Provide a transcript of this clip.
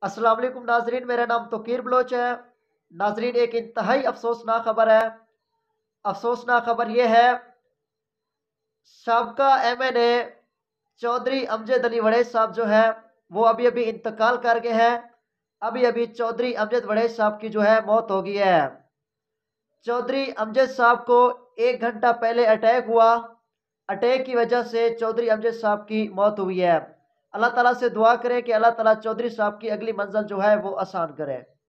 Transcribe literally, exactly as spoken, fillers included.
अस्सलाम वालेकुम नाजरीन, मेरा नाम तोकीर बलोच है। नाजरीन, एक इंतहाई अफसोसनाक खबर है। अफसोसनाक खबर यह है, साबका M N A Chaudhry Amjad Ali Waraich साहब जो है वो अभी अभी इंतकाल कर गए हैं। अभी अभी चौधरी अमजद वड़ैच साहब की जो है मौत हो गई है। चौधरी अमजद साहब को एक घंटा पहले अटैक हुआ। अटैक की वजह से चौधरी अमजद साहब की मौत हुई है। अल्लाह ताला से दुआ करें कि अल्लाह ताला चौधरी साहब की अगली मंजिल जो है वो आसान करे।